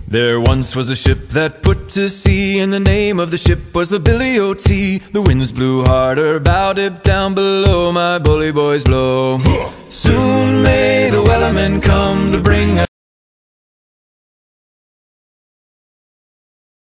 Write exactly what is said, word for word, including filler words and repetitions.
There once was a ship that put to sea, and the name of the ship was the Billy O T. The winds blew harder, bowed it down below, my bully boys blow. Soon may the wellerman come to bring